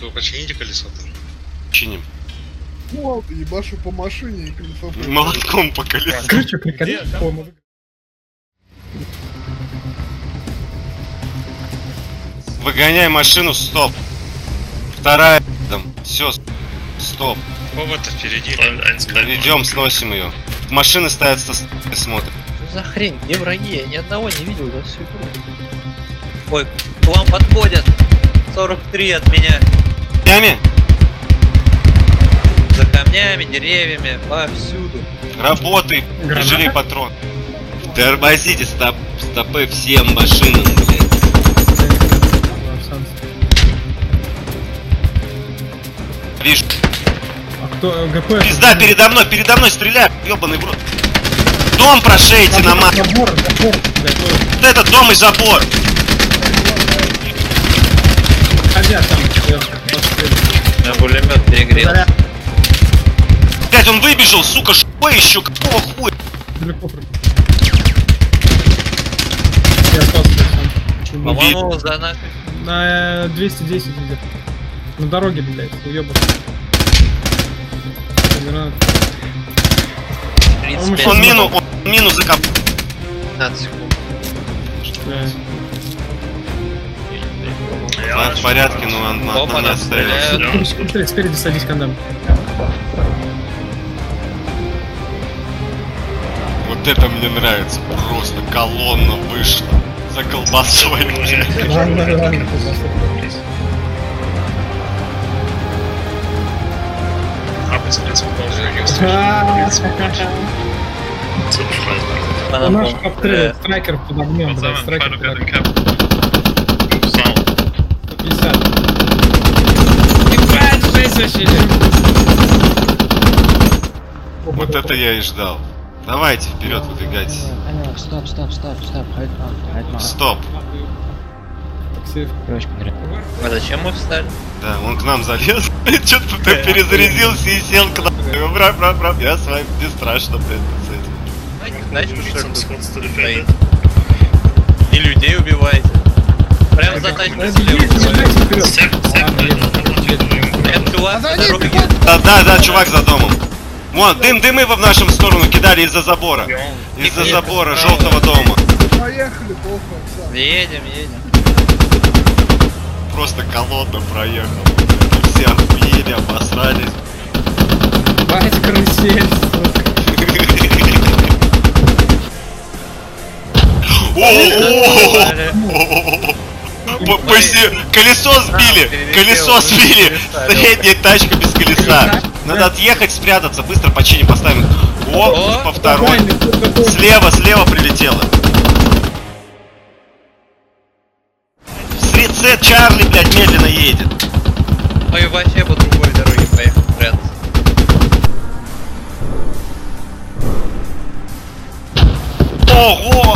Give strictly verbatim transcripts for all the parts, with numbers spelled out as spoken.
Вы почините колесо-то? Чиним. Вот, ебашу по машине и колесо. Молотком по колесу. Короче, прикольно. Выгоняй машину, стоп. Вторая там. Все, стоп. Повод-то впереди. Идем, сносим ее. Машины ставятся, смотрят. Что за хрень? Где враги? Я ни одного не видел за всю игру. Ой, к вам подходят. сорок три от меня. Камнями? За камнями, деревьями, повсюду. Работай, не жалей патрон. Тормозите, стоп, стопы всем машинам, блядь. Вижу. А кто ГП? Пизда, передо мной, передо мной стреляй, ёбаный в рот. Дом прошейте на мат. Забор, забор, блядь, Вот этот дом и забор. ходя там. На пулемет перегрел. Блять, он выбежал, сука, что еще? Какого хуя? Далеко прыгнул. Я остался сам. По-моему, за наш. На двести десять идет. На дороге, блядь, уёбан. тридцать Он пять. мину, он мину закоп. пятнадцать секунд. Ладно, в порядке, но он на Опа, меня нас стреляет. стреляют. Спереди садись, кондам. Вот это мне нравится. Просто колонна вышла. За колбасой. Ладно, ладно. Наш топ-три страйкер под огнем, блядь, страйкер под огнем. пятьдесят. Ебать, жесть вообще. Вот это я и ждал. Давайте вперед выдвигайтесь. Стоп, стоп, стоп, стоп, hold on, hold on. Стоп. А зачем мы встали? Да, он к нам залез. Что-то перезарядился и сел к нам. Брат, брат, брат, я с вами не страшно, блядь, с этим. Знаете, что ли, тут стоит? И людей убиваете. Прям за тачкой слева. Да, да, да, чувак за домом. Вон, дым, дымы в нашу сторону кидали из-за забора. Из-за забора желтого дома. Поехали, похуй. Едем, едем. Просто колонна проехала. Все охуели, обосрались. Бать, карусель, сука. Колесо сбили! Колесо сбили! Средняя тачка без колеса. Надо отъехать, спрятаться, быстро починим, поставим. О, по второй. Слева, слева прилетело. Сред Чарли, блядь, медленно едет. Ой, вообще по другой дороге поехал прятаться. Ого!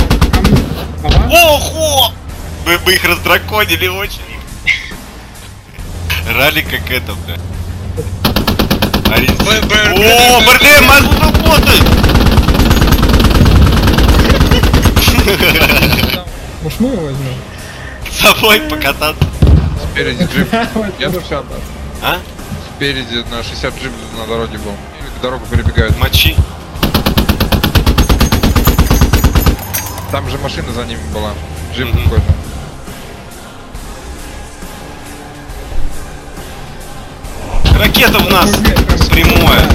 Ого! Мы бы их раздраконили очень. Ралли как это, бля. О, БРДМ, мозг работает! Может, мы его возьмем? С собой покататься. Спереди джип. Я шестьдесят. А? Спереди на шестьдесят джип на дороге был. Дорогу перебегают. Мочи. Там же машина за ними была. Джип Мгм. какой-то. Ракета в нас прямое.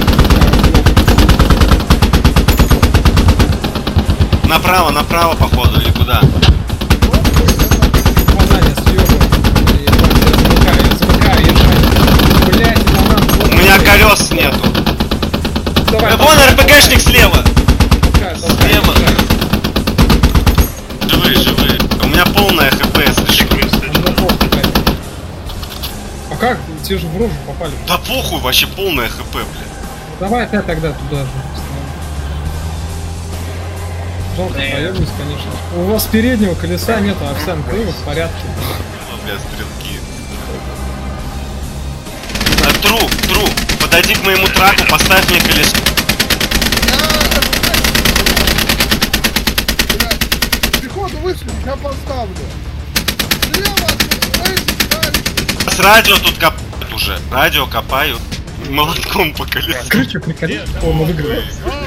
Направо, направо, походу, или куда? Попадание съёбывает. Я замыкаю, я замыкаю, блядь, У меня колес нету. Давай, Э, Вон РПГшник слева. Слева. Слева. Живые, живые. У меня полная хп, слышишь? А как? Те же в рожу попали. Да похуй, вообще полная хп, блядь. Давай опять тогда туда же. Жалко, Не. поебались, конечно. У вас переднего колеса нету, Овсян, ты в порядке. О, бля, стрелки. А, тру, тру, подойди к моему траку, поставь мне колесо. Пехоту вышли, я поставлю. Слева, эй, С радио тут копают уже. Радио копаю. Молотком по колесу. Короче, прикольно. О, мы выиграли.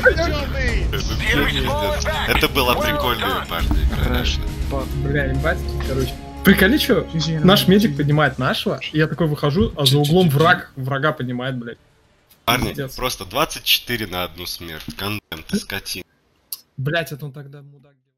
Это было прикольно, парни. Конечно. Бля, ебать, короче. Приколи, что? Наш медик поднимает нашего, и я такой выхожу, а за углом враг врага поднимает, блядь. Парни, Пиздец. просто двадцать четыре на одну смерть. Контент, скотин. Блять, это он тогда мудак.